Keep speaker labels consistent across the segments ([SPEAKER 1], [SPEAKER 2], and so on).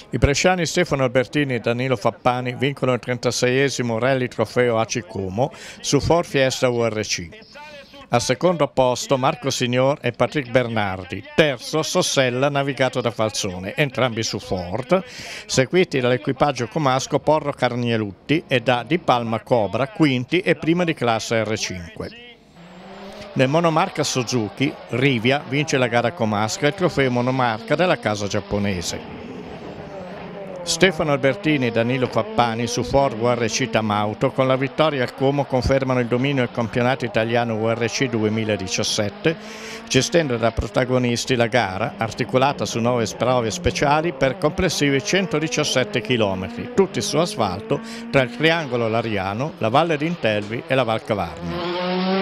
[SPEAKER 1] I bresciani Stefano Albertini e Danilo Fappani vincono il 36esimo Rally Trofeo AC Como su Ford Fiesta URC. Al secondo posto Marco Signor e Patrick Bernardi, terzo Sossella navigato da Falzone, entrambi su Ford, seguiti dall'equipaggio comasco Porro Carnielutti e da Di Palma Cobra, quinti e prima di classe R5. Nel monomarca Suzuki, Rivia vince la gara comasca e il trofeo monomarca della casa giapponese. Stefano Albertini e Danilo Fappani su Ford URC Tamauto con la vittoria al Como confermano il dominio del campionato italiano URC 2017, gestendo da protagonisti la gara, articolata su 9 prove speciali per complessivi 117 km, tutti su asfalto tra il Triangolo Lariano, la Valle d'Intelvi e la Val Cavarnia.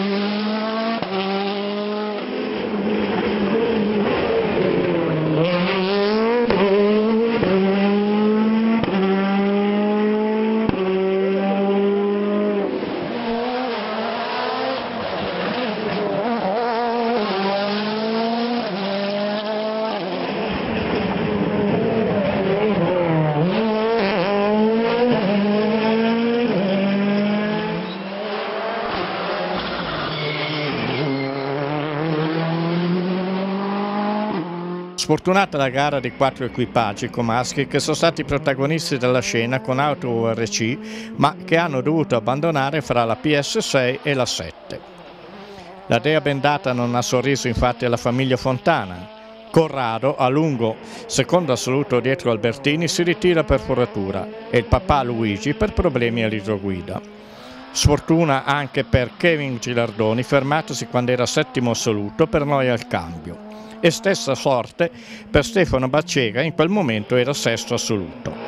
[SPEAKER 1] Sfortunata la gara di 4 equipaggi comaschi che sono stati protagonisti della scena con auto URC, ma che hanno dovuto abbandonare fra la PS6 e la 7. La dea bendata non ha sorriso infatti alla famiglia Fontana. Corrado, a lungo secondo assoluto dietro Albertini, si ritira per foratura e il papà Luigi per problemi all'idroguida. Sfortuna anche per Kevin Gilardoni, fermatosi quando era settimo assoluto per noia al cambio. E stessa sorte per Stefano Baccega, in quel momento era sesto assoluto.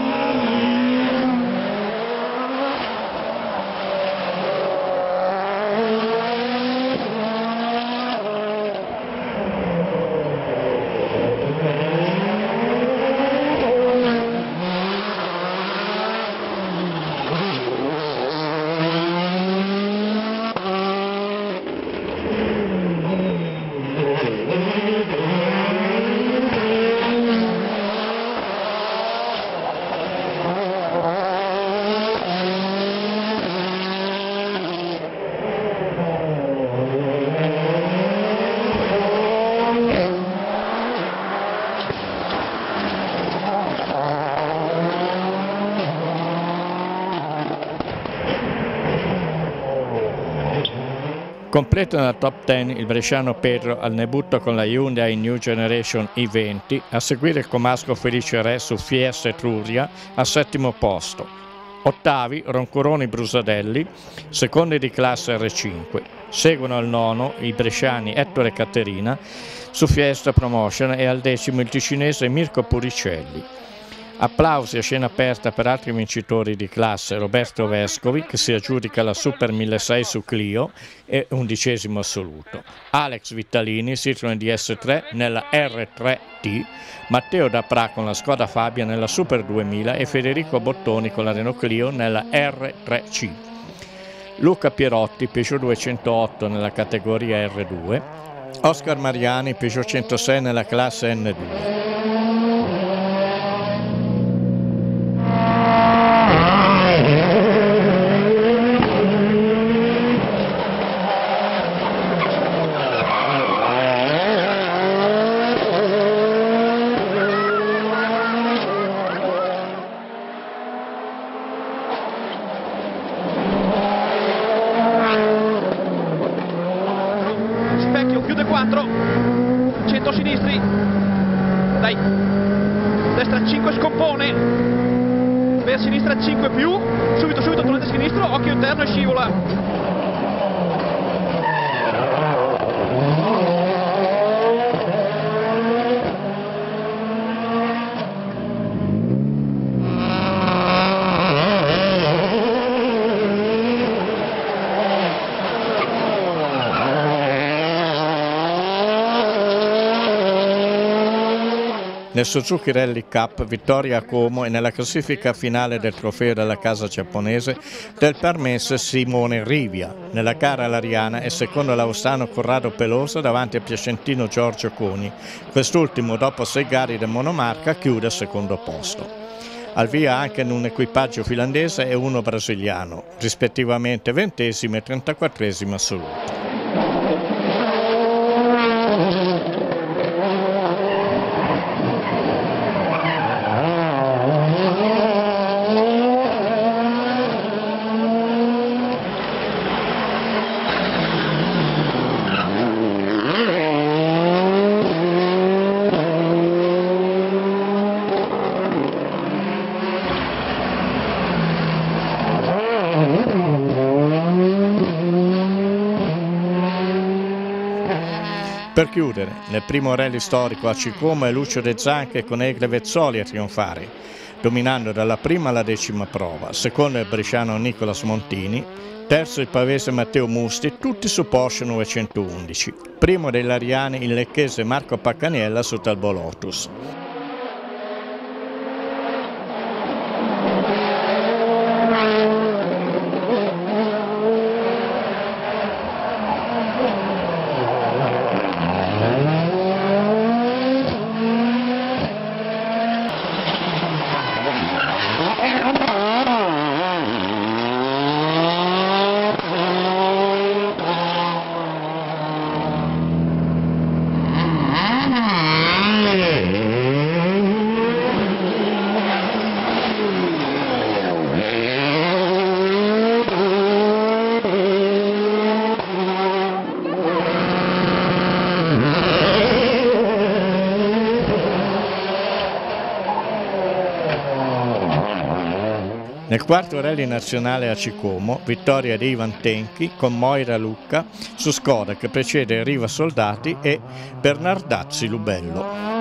[SPEAKER 1] Completa nella top 10 il bresciano Pedro al debutto con la Hyundai New Generation i20, a seguire il comasco Felice Re su Fiesta Etruria al settimo posto. Ottavi Roncoroni Brusadelli, secondi di classe R5. Seguono al nono i bresciani Ettore e Caterina su Fiesta Promotion e al decimo il ticinese Mirko Puricelli. Applausi a scena aperta per altri vincitori di classe: Roberto Vescovi che si aggiudica la Super 1600 su Clio e 11° assoluto, Alex Vittalini Citroen DS3 nella R3T, Matteo Dapra con la Skoda Fabia nella Super 2000 e Federico Bottoni con la Renault Clio nella R3C. Luca Pierotti Peugeot 208 nella categoria R2, Oscar Mariani Peugeot 106 nella classe N2.
[SPEAKER 2] Chiude 4, 100 sinistri, dai, destra 5 scompone, per sinistra 5 più, subito tornate sinistro, occhio interno e scivola.
[SPEAKER 1] Nel Nel Suzuki Rally Cup vittoria a Como e nella classifica finale del trofeo della casa giapponese del permesso Simone Rivia. Nella gara l'Ariana è secondo l'austrano Corrado Pelosa davanti al piacentino Giorgio Coni. Quest'ultimo, dopo 6 gare di monomarca, chiude al secondo posto. Al via anche in un equipaggio finlandese e uno brasiliano, rispettivamente 20° e 34° assoluto. Per chiudere, nel primo rally storico a Como è Lucio De Zanche con Egle Vezzoli a trionfare, dominando dalla prima alla 10ª prova, secondo il bresciano Nicolas Montini, terzo il pavese Matteo Musti, tutti su Porsche 911, primo dei lariani il lecchese Marco Paccaniella su Talbot Lotus. Nel quarto rally nazionale a Como, vittoria di Ivan Tenchi con Moira Lucca su Skoda che precede Riva Soldati e Bernardazzi Lubello.